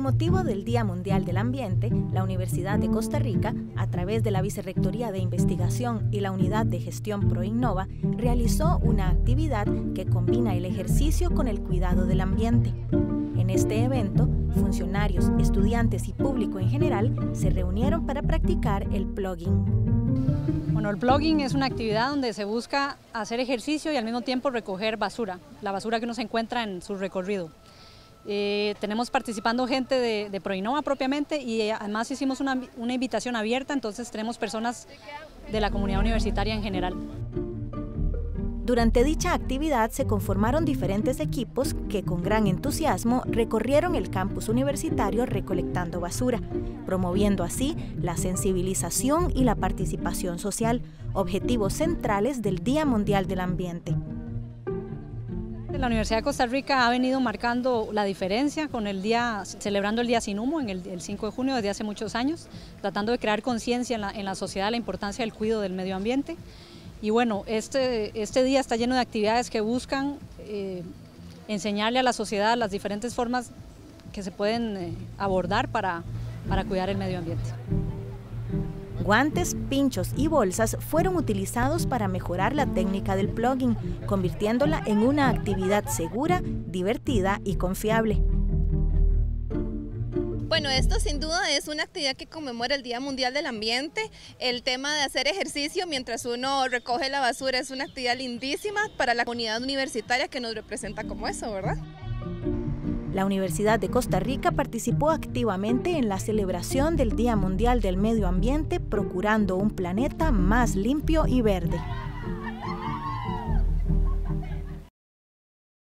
motivo del Día Mundial del Ambiente, la Universidad de Costa Rica, a través de la Vicerrectoría de Investigación y la Unidad de Gestión ProInnova, realizó una actividad que combina el ejercicio con el cuidado del ambiente. En este evento, funcionarios, estudiantes y público en general se reunieron para practicar el plogging. Bueno, el plogging es una actividad donde se busca hacer ejercicio y al mismo tiempo recoger basura, la basura que uno se encuentra en su recorrido. Tenemos participando gente de ProInnova propiamente y además hicimos una invitación abierta, entonces tenemos personas de la comunidad universitaria en general. Durante dicha actividad se conformaron diferentes equipos que con gran entusiasmo recorrieron el campus universitario recolectando basura, promoviendo así la sensibilización y la participación social, objetivos centrales del Día Mundial del Ambiente. La Universidad de Costa Rica ha venido marcando la diferencia con celebrando el Día Sin Humo el 5 de junio desde hace muchos años, tratando de crear conciencia en la sociedad de la importancia del cuidado del medio ambiente. Y bueno, este día está lleno de actividades que buscan enseñarle a la sociedad las diferentes formas que se pueden abordar para cuidar el medio ambiente. Guantes, pinchos y bolsas fueron utilizados para mejorar la técnica del plogging, convirtiéndola en una actividad segura, divertida y confiable. Bueno, esto sin duda es una actividad que conmemora el Día Mundial del Ambiente. El tema de hacer ejercicio mientras uno recoge la basura es una actividad lindísima para la comunidad universitaria que nos representa como eso, ¿verdad? La Universidad de Costa Rica participó activamente en la celebración del Día Mundial del Medio Ambiente, procurando un planeta más limpio y verde.